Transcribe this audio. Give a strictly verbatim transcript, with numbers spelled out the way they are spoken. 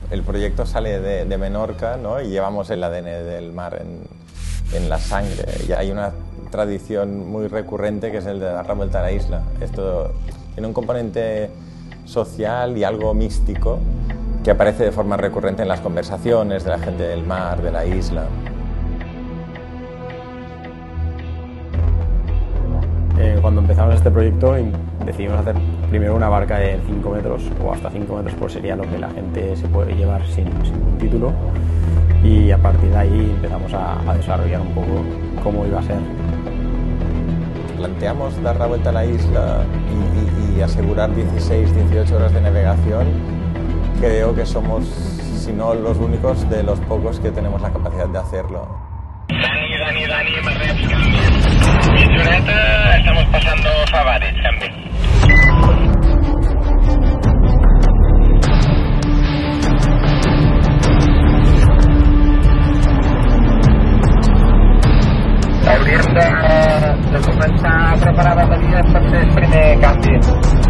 el proyecto sale de, de Menorca, ¿no? Y llevamos el A D N del mar en, en la sangre. Y hay una tradición muy recurrente que es el de dar la vuelta a la isla. Esto tiene un componente social y algo místico que aparece de forma recurrente en las conversaciones de la gente del mar, de la isla. Eh, cuando empezamos este proyecto decidimos hacer primero una barca de cinco metros o hasta cinco metros, pues sería lo que la gente se puede llevar sin, sin un título, y a partir de ahí empezamos a, a desarrollar un poco cómo iba a ser. Planteamos dar la vuelta a la isla y, y, y asegurar dieciséis, dieciocho horas de navegación. Creo que somos, si no los únicos, de los pocos que tenemos la capacidad de hacerlo. Dani, Dani, Dani, me reps, canvi. Mitjoreta, estamos pasando Favares, canvi. Hauríem de, de començar a preparar bateries per fer el primer canvi.